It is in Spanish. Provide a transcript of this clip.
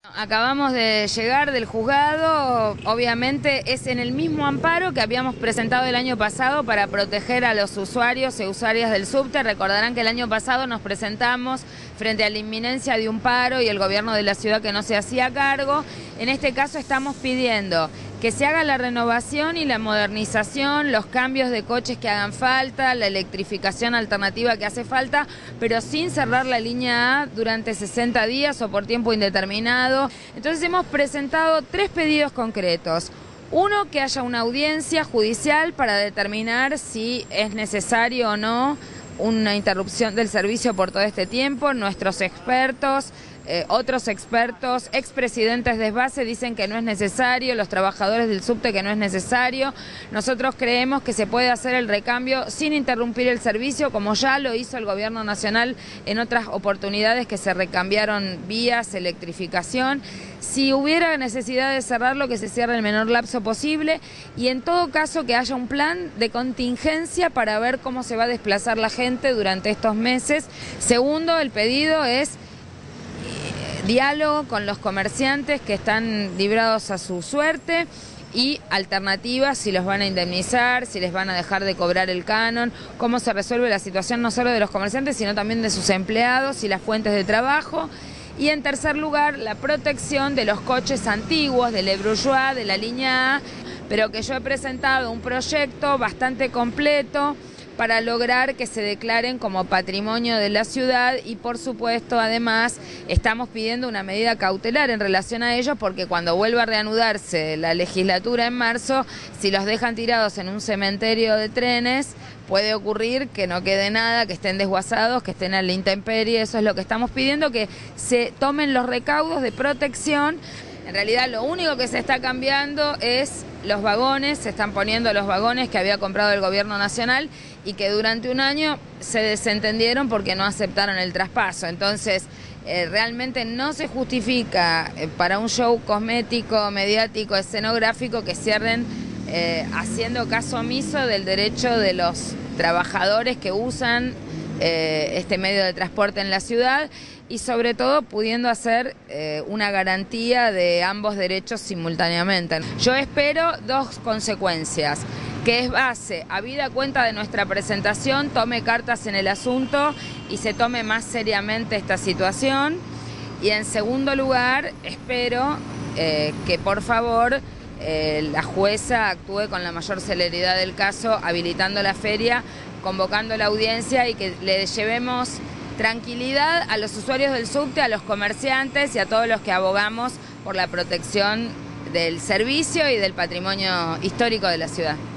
Acabamos de llegar del juzgado, obviamente es en el mismo amparo que habíamos presentado el año pasado para proteger a los usuarios y usuarias del subte. Recordarán que el año pasado nos presentamos frente a la inminencia de un paro y el gobierno de la ciudad que no se hacía cargo. En este caso estamos pidiendo que se haga la renovación y la modernización, los cambios de coches que hagan falta, la electrificación alternativa que hace falta, pero sin cerrar la línea A durante 60 días o por tiempo indeterminado. Entonces hemos presentado 3 pedidos concretos. Uno, que haya una audiencia judicial para determinar si es necesario o no una interrupción del servicio por todo este tiempo. Nuestros expertos, otros expertos, expresidentes de SBASE dicen que no es necesario, los trabajadores del subte que no es necesario. Nosotros creemos que se puede hacer el recambio sin interrumpir el servicio, como ya lo hizo el gobierno nacional en otras oportunidades que se recambiaron vías, electrificación. Si hubiera necesidad de cerrarlo, que se cierre el menor lapso posible y en todo caso que haya un plan de contingencia para ver cómo se va a desplazar la gente durante estos meses. Segundo, el pedido es diálogo con los comerciantes que están librados a su suerte y alternativas, si los van a indemnizar, si les van a dejar de cobrar el canon, cómo se resuelve la situación no solo de los comerciantes, sino también de sus empleados y las fuentes de trabajo. Y en tercer lugar, la protección de los coches antiguos, de Le Bourgeois, de la línea A, pero que yo he presentado un proyecto bastante completo para lograr que se declaren como patrimonio de la ciudad y por supuesto además estamos pidiendo una medida cautelar en relación a ellos porque cuando vuelva a reanudarse la legislatura en marzo, si los dejan tirados en un cementerio de trenes, puede ocurrir que no quede nada, que estén desguazados, que estén a la intemperie. Eso es lo que estamos pidiendo, que se tomen los recaudos de protección. En realidad lo único que se está cambiando es los vagones, se están poniendo los vagones que había comprado el gobierno nacional y que durante un año se desentendieron porque no aceptaron el traspaso. Entonces, realmente no se justifica para un show cosmético, mediático, escenográfico que cierren haciendo caso omiso del derecho de los trabajadores que usan este medio de transporte en la ciudad y sobre todo pudiendo hacer una garantía de ambos derechos simultáneamente. Yo espero 2 consecuencias, que SBASE, habida cuenta de nuestra presentación, tome cartas en el asunto y se tome más seriamente esta situación. Y en segundo lugar, espero que por favor la jueza actúe con la mayor celeridad del caso, habilitando la feria, convocando la audiencia y que le llevemos tranquilidad a los usuarios del subte, a los comerciantes y a todos los que abogamos por la protección del servicio y del patrimonio histórico de la ciudad.